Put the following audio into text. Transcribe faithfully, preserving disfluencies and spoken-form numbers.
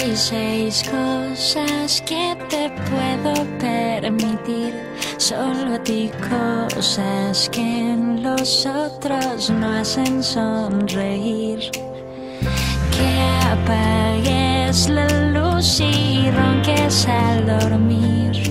Seis cosas que te puedo permitir, solo a ti cosas que en los otros no hacen sonreír. Que apagues la luz y ronques al dormir.